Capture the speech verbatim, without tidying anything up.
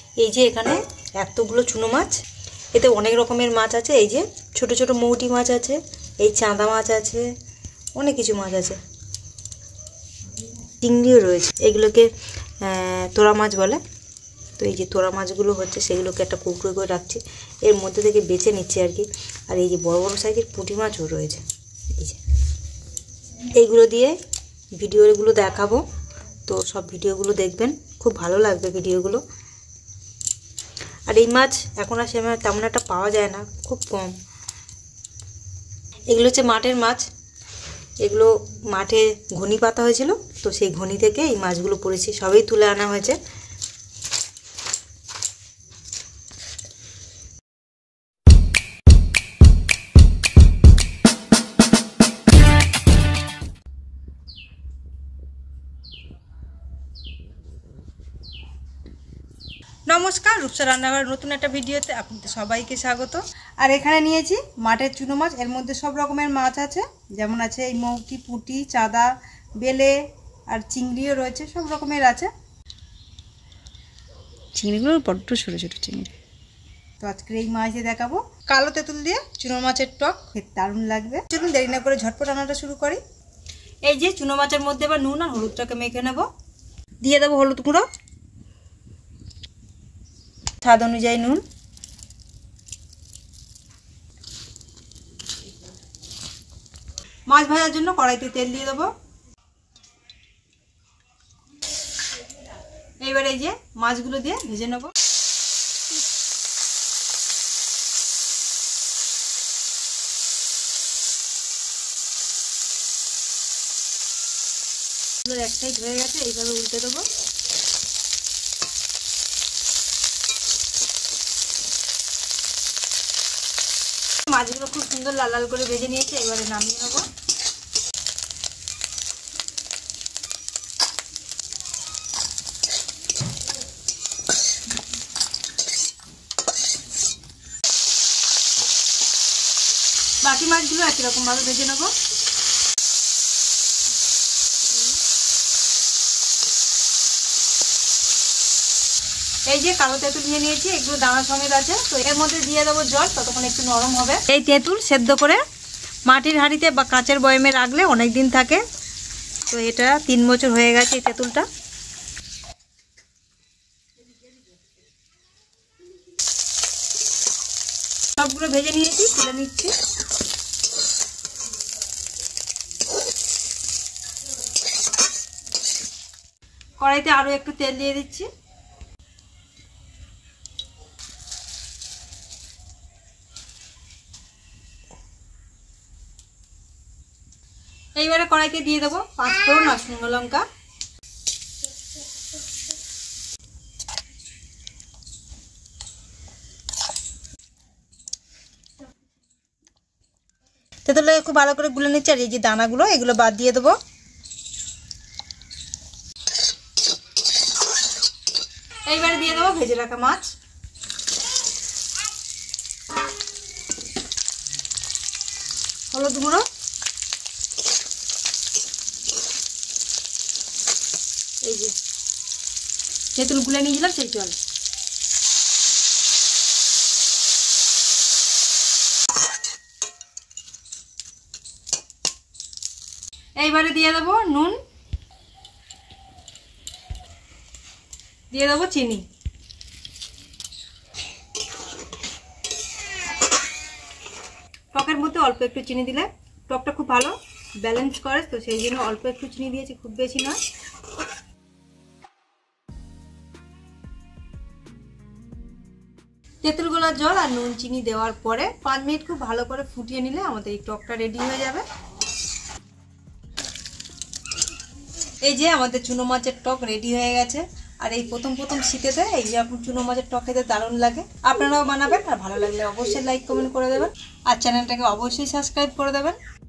এই যে এখানে এতগুলো চুনো মাছ, এতে অনেক রকমের মাছ আছে। এই যে ছোট ছোট মৌটি মাছ আছে, এই চাঁদা মাছ আছে, অনেক কিছু মাছ আছে, চিংড়িও রয়েছে। এগুলোকে তোরা মাছ বলে। তো এই যে তোরা মাছগুলো হচ্ছে সেগুলোকে একটা কুকড়ো করে রাখছি, এর মধ্যে থেকে বেছে নিচ্ছি আর কি। আর এই যে বড় বড় সাইজের পুঁটি মাছও রয়েছে। এই যে এইগুলো দিয়ে ভিডিওগুলো দেখাবো, তো সব ভিডিওগুলো দেখবেন, খুব ভালো লাগবে ভিডিওগুলো। আর এই মাছ এখন আর সেভাবে তেমন একটা পাওয়া যায় না, খুব কম। এগুলো হচ্ছে মাঠের মাছ, এগুলো মাঠে ঘনি পাতা হয়েছিল, তো সেই ঘনি থেকে এই মাছগুলো পড়েছে, সবই তুলে আনা হয়েছে। নমস্কার, রূপসা রান্নাঘর নতুন একটা ভিডিওতে আপনাদের সবাইকে স্বাগত। আর এখানে নিয়েছি মাঠের চুনো মাছ, এর মধ্যে সব রকমের মাছ আছে, যেমন আছে এই মৌটি, পুঁটি, চাঁদা, বেলে আর চিংড়িও রয়েছে, সব রকমের আছে। চিংড়িগুলো বড্ড ছোটো ছোটো চিংড়ি। তো আজকে এই মাছ দিয়ে দেখাবো কালো তেঁতুল দিয়ে চুনো মাছের টক, খেতে দারুণ লাগবে। চলুন দেরি না করে ঝটপট রান্নাটা শুরু করি। এই যে চুনো মাছের মধ্যে এবার নুন আর হলুদটাকে মেখে নেব। দিয়ে দেবো হলুদ গুঁড়ো, স্বাদ অনুযায়ী নুন, মাছ ভাজার জন্য কড়াইতে তেল দিয়ে দেবো। এইবার এই যে মাছগুলো দিয়ে ভেজে নেব। এক সাইড হয়ে গেছে, এইভাবে উল্টে দেবো। মাছগুলো খুব সুন্দর লাল লাল করে ভেজে নিয়েছি, এবারে নামিয়ে নেব। বাকি মাছগুলো একই রকম ভাবে ভেজে নেব। এই যে কালো তেঁতুল নিয়ে নিয়েছি, এগুলো দানা সমেত আছে, তো এর মধ্যে দিয়ে দেবো জল, ততক্ষণ একটু নরম হবে। এই তেঁতুল সেদ্ধ করে মাটির হাঁড়িতে বা কাঁচের বয়মে রাখলে অনেক দিন থাকে। তো এটা তিন বছর হয়ে গেছে এই তেঁতুলটা। সবগুলো ভেজে নিয়েছি, তুলে নিচ্ছি। কড়াইতে আরো একটু তেল দিয়ে দিচ্ছি। এইবারে কড়াইতে দিয়ে দেবো পাঁচ ফোড়ন আর শুকনো লঙ্কা। তেঁতুলটাকে খুব ভালো করে গুলে নিচ্ছি, আর এই যে দানাগুলো এগুলো বাদ দিয়ে দেবো। এইবারে দিয়ে দেবো ভেজে রাখা মাছ, হলুদ গুঁড়ো, এই যে তেঁতুল গুলে নিয়েছিলাম সেই জল। এইবারে দিয়ে দেবো নুন, দিয়ে দেবো চিনি। টকের মধ্যে অল্প একটু চিনি দিলে টকটা খুব ভালো ব্যালেন্স করে, তো সেই জন্য অল্প একটু চিনি দিয়েছি, খুব বেশি নয়। তেঁতুল গোলার জল আর নুন চিনি দেওয়ার পরে পাঁচ মিনিট খুব ভালো করে ফুটিয়ে নিলে আমাদের এই টকটা রেডি হয়ে যাবে। এই যে আমাদের চুনো মাছের টক রেডি হয়ে গেছে। আর এই প্রথম প্রথম শীতেতে এই যে আপনার চুনো মাছের টক খেতে দারুণ লাগে। আপনারাও বানাবেন, আর ভালো লাগলে অবশ্যই লাইক কমেন্ট করে দেবেন, আর চ্যানেলটাকে অবশ্যই সাবস্ক্রাইব করে দেবেন।